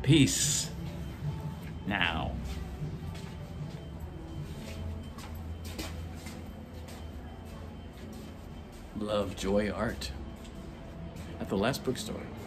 Peace. Now. Love, Joy, Art. At the last bookstore.